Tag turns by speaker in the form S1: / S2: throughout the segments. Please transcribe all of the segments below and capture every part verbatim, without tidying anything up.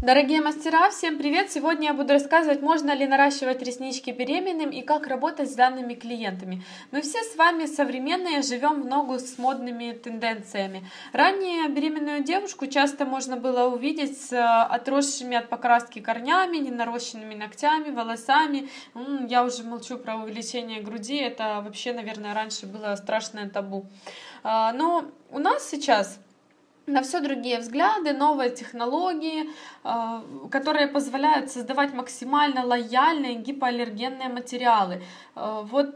S1: Дорогие мастера, всем привет! Сегодня я буду рассказывать, можно ли наращивать реснички беременным и как работать с данными клиентами. Мы все с вами современные, живем в ногу с модными тенденциями. Ранее беременную девушку часто можно было увидеть с отросшими от покраски корнями, ненарощенными ногтями, волосами. Я уже молчу про увеличение груди, это вообще, наверное, раньше было страшное табу. Но у нас сейчас на все другие взгляды, новые технологии, которые позволяют создавать максимально лояльные гипоаллергенные материалы. Вот,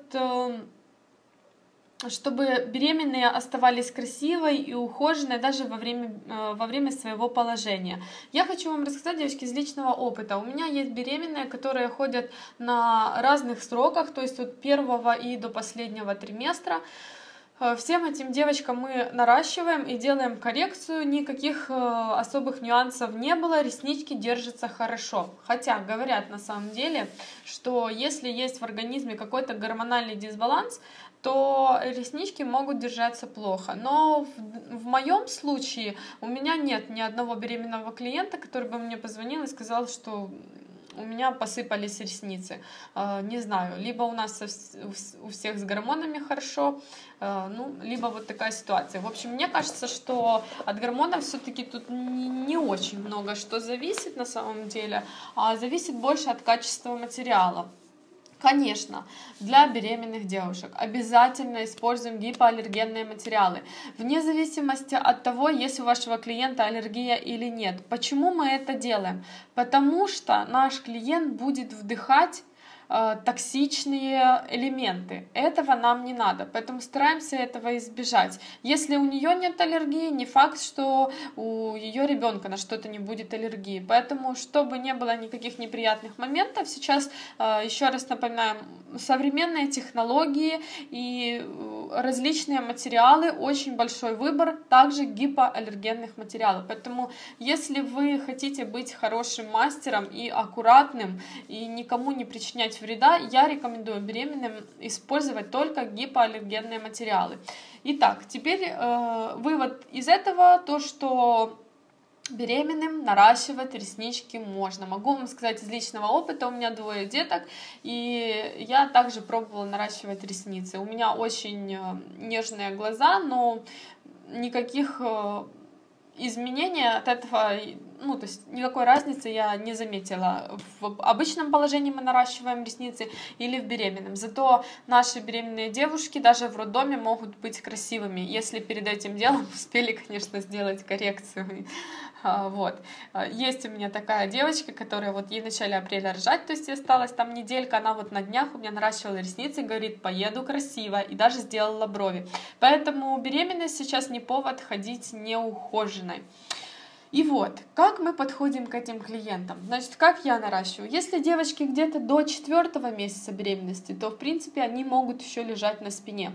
S1: чтобы беременные оставались красивой и ухоженной даже во время, во время своего положения. Я хочу вам рассказать, девочки, из личного опыта. У меня есть беременные, которые ходят на разных сроках, то есть от первого и до последнего триместра. Всем этим девочкам мы наращиваем и делаем коррекцию, никаких особых нюансов не было, реснички держатся хорошо. Хотя говорят на самом деле, что если есть в организме какой-то гормональный дисбаланс, то реснички могут держаться плохо. Но в, в моем случае у меня нет ни одного беременного клиента, который бы мне позвонил и сказал, что у меня посыпались ресницы. Не знаю, либо у нас у всех с гормонами хорошо, ну, либо вот такая ситуация. В общем, мне кажется, что от гормонов все-таки тут не очень много что зависит на самом деле, а зависит больше от качества материала. Конечно, для беременных девушек обязательно используем гипоаллергенные материалы, вне зависимости от того, есть у вашего клиента аллергия или нет. Почему мы это делаем? Потому что наш клиент будет вдыхать э, токсичные элементы. Этого нам не надо, поэтому стараемся этого избежать. Если у нее нет аллергии, не факт, что у ее ребенка на что-то не будет аллергии. Поэтому, чтобы не было никаких неприятных моментов, сейчас э, еще раз напоминаем, современные технологии и различные материалы, очень большой выбор, также гипоаллергенных материалов. Поэтому, если вы хотите быть хорошим мастером и аккуратным, и никому не причинять вреда, я рекомендую беременным использовать только гипоаллергенные материалы. Итак, теперь э, вывод из этого, то, что беременным наращивать реснички можно. Могу вам сказать из личного опыта, у меня двое деток, и я также пробовала наращивать ресницы. У меня очень нежные глаза, но никаких изменений от этого, ну, то есть никакой разницы я не заметила. В обычном положении мы наращиваем ресницы или в беременном. Зато наши беременные девушки даже в роддоме могут быть красивыми, если перед этим делом успели, конечно, сделать коррекцию. Вот. Есть у меня такая девочка, которая вот ей в начале апреля рожать, то есть осталась там неделька, она вот на днях у меня наращивала ресницы, говорит, поеду красиво, и даже сделала брови. Поэтому беременность сейчас не повод ходить неухоженной. И вот, как мы подходим к этим клиентам? Значит, как я наращиваю? Если девочки где-то до четвертого месяца беременности, то, в принципе, они могут еще лежать на спине.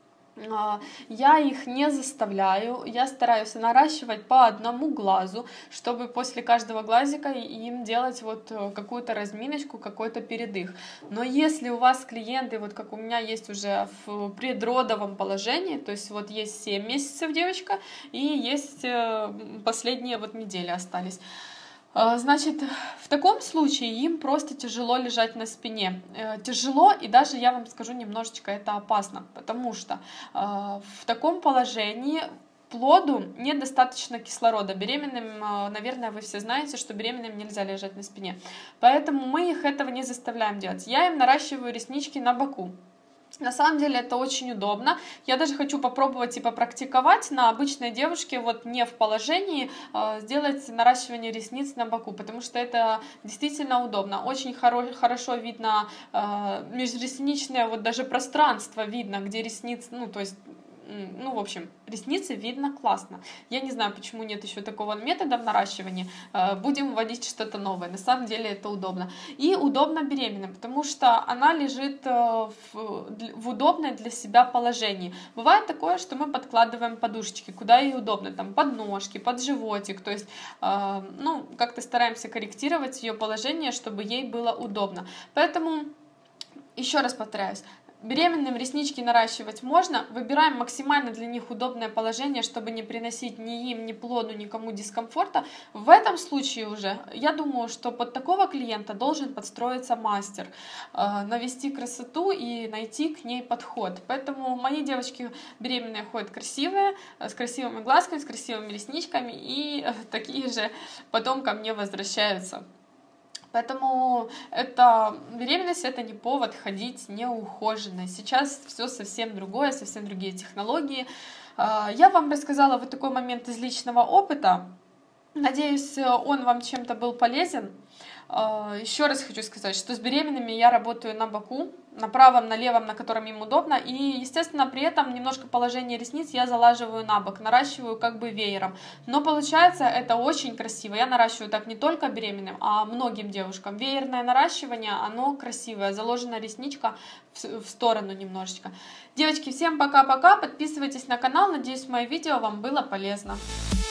S1: Я их не заставляю, я стараюсь наращивать по одному глазу, чтобы после каждого глазика им делать вот какую-то разминочку, какой-то передых. Но если у вас клиенты, вот как у меня есть уже в предродовом положении, то есть вот есть семь месяцев девочка и есть последние вот недели остались, значит, в таком случае им просто тяжело лежать на спине. Тяжело, и даже, я вам скажу, немножечко это опасно, потому что в таком положении плоду недостаточно кислорода. Беременным, наверное, вы все знаете, что беременным нельзя лежать на спине. Поэтому мы их этого не заставляем делать. Я им наращиваю реснички на боку. На самом деле это очень удобно. Я даже хочу попробовать и попрактиковать на обычной девушке, вот не в положении, э, сделать наращивание ресниц на боку, потому что это действительно удобно. Очень хоро хорошо видно э, межресничное, вот даже пространство видно, где ресницы, ну то есть, ну, в общем, ресницы видно классно. Я не знаю, почему нет еще такого метода в наращивании. Будем вводить что-то новое. На самом деле это удобно. И удобно беременным, потому что она лежит в, в удобное для себя положении. Бывает такое, что мы подкладываем подушечки, куда ей удобно, там, под ножки, под животик. То есть, ну, как-то стараемся корректировать ее положение, чтобы ей было удобно. Поэтому, еще раз повторяюсь, Беременным реснички наращивать можно, выбираем максимально для них удобное положение, чтобы не приносить ни им, ни плоду, никому дискомфорта. В этом случае уже, я думаю, что под такого клиента должен подстроиться мастер, навести красоту и найти к ней подход. Поэтому мои девочки беременные ходят красивые, с красивыми глазками, с красивыми ресничками, и такие же потом ко мне возвращаются. Поэтому это, беременность это не повод ходить неухоженной. Сейчас все совсем другое, совсем другие технологии. Я вам рассказала вот такой момент из личного опыта. Надеюсь, он вам чем-то был полезен. Еще раз хочу сказать, что с беременными я работаю на боку, на правом, на левом, на котором им удобно. И, естественно, при этом немножко положение ресниц я залаживаю на бок, наращиваю как бы веером. Но получается это очень красиво. Я наращиваю так не только беременным, а многим девушкам. Веерное наращивание, оно красивое. Заложена ресничка в сторону немножечко. Девочки, всем пока-пока. Подписывайтесь на канал. Надеюсь, мое видео вам было полезно.